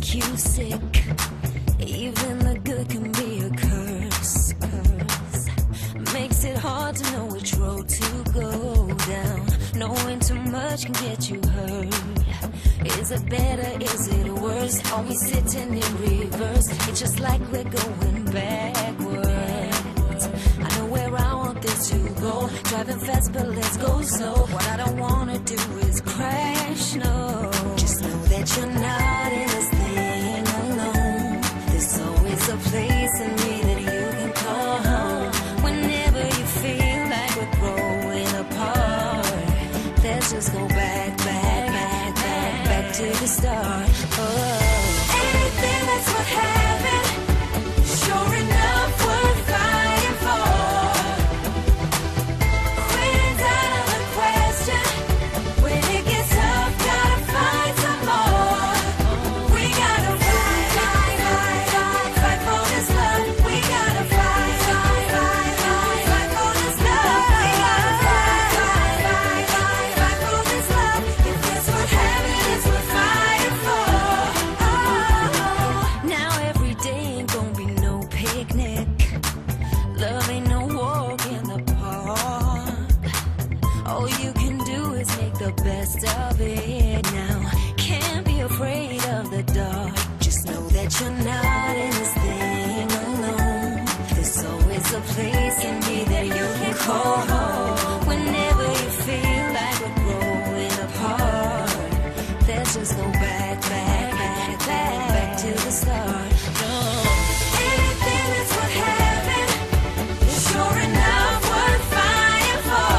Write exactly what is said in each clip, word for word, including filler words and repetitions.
make you sick. Even the good can be a curse, curse. Makes it hard to know which road to go down. Knowing too much can get you hurt. Is it better, is it worse? Are we sitting in reverse? It's just like we're going backwards. I know where I want this to go. Driving fast, but let's go slow. What I don't wanna do is crash, no. Just know that you're not in this thing alone. There's always a place in me that you can call home. Whenever you feel like we're growing apart, let's just go back, back, back, back, back to the start. Oh, anything that's what happened, sure enough, worth fighting for. Quitting's out of the question. When it gets tough, gotta find some more. We gotta fight, fight, fight, fight, fight for this love. We gotta fight, fight, fight, fight, fight for this love. We gotta fight, fight, fight, fight, fight for this love. If that's what happened, it's worth fighting for. Oh, now every day ain't gonna be no picnic. Love ain't no walk in the park. All you can do is make the best of it now. Can't be afraid of the dark. Just know that you're not in this thing alone. There's always a place in me that you can call home. Whenever you feel like we're growing apart, let's just go back, back, back, back, back to the start. Oh, anything that's what happened is sure enough worth fighting for.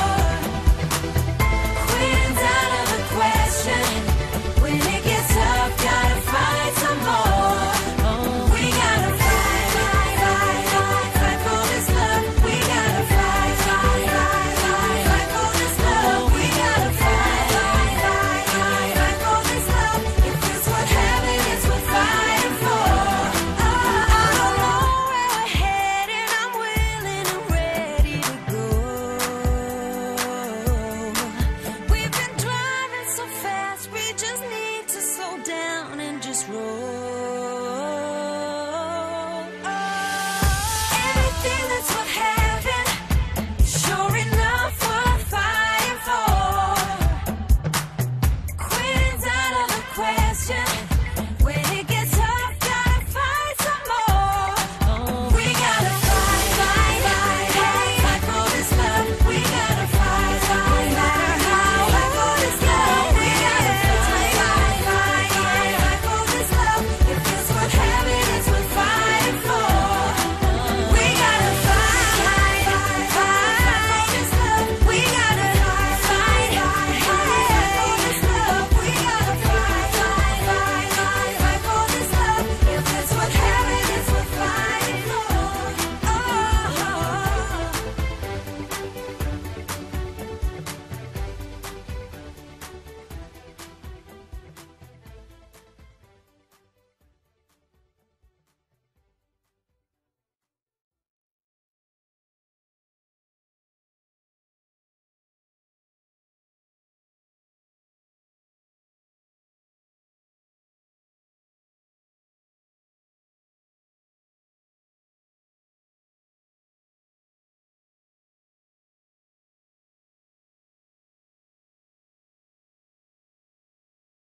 Quitting's out of the question. When it gets tough, gotta fight some more. We gotta fight, fight, fight, fight, fight for this love. We gotta fight, fight, fight, fight, fight for this love. We gotta fight, fight, fight, fight, fight for this love. If this what happened, it's worth fighting for. Oh, I don't know where we're headed. I'm willing and ready to go. We've been driving so fast, we just need to slow down and just roll.